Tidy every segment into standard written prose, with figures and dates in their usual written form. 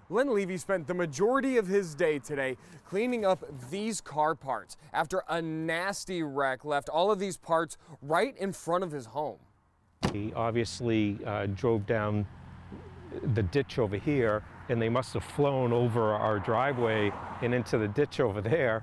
Len Levy spent the majority of his day today cleaning up these car parts after a nasty wreck left all of these parts right in front of his home. He obviously drove down the ditch over here, and they must have flown over our driveway and into the ditch over there.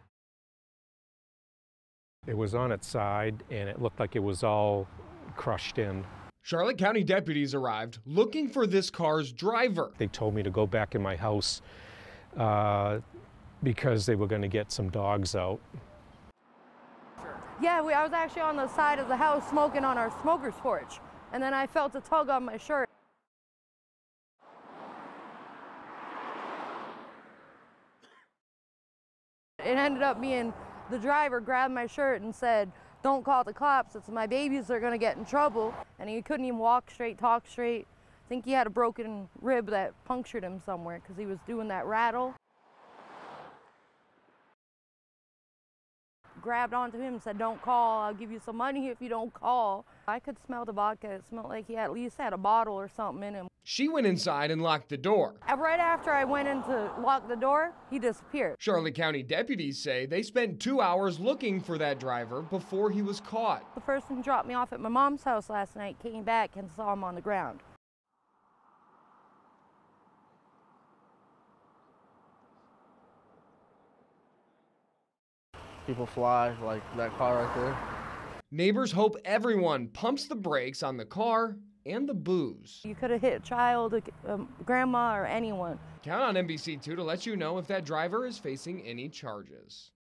It was on its side, and it looked like it was all crushed in. Charlotte County deputies arrived looking for this car's driver. They told me to go back in my house because they were going to get some dogs out. Yeah, I was actually on the side of the house smoking on our smoker's porch, and then I felt a tug on my shirt. It ended up being the driver grabbed my shirt and said, "Don't call the cops, it's my babies, they're gonna get in trouble." And he couldn't even walk straight, talk straight. I think he had a broken rib that punctured him somewhere because he was doing that rattle. Grabbed onto him and said, "Don't call, I'll give you some money if you don't call." I could smell the vodka. It smelled like he at least had a bottle or something in him. She went inside and locked the door. Right after I went in to lock the door, he disappeared. Charlotte County deputies say they spent 2 hours looking for that driver before he was caught. The person who dropped me off at my mom's house last night came back and saw him on the ground. People fly, like that car right there. Neighbors hope everyone pumps the brakes on the car and the booze. You could have hit a child, a grandma, or anyone. Count on NBC2 to let you know if that driver is facing any charges.